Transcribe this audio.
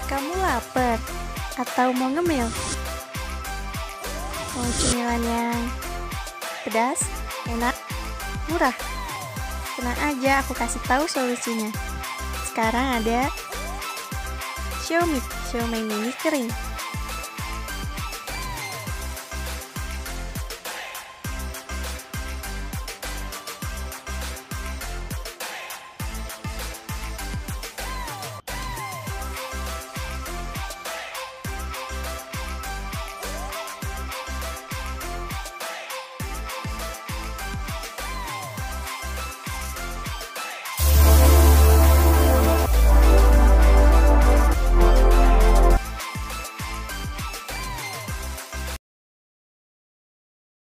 Kamu lapar atau mau ngemil? Mau cemilan yang pedas, enak, murah? Tenang aja, aku kasih tahu solusinya. Sekarang ada siomay mini kering.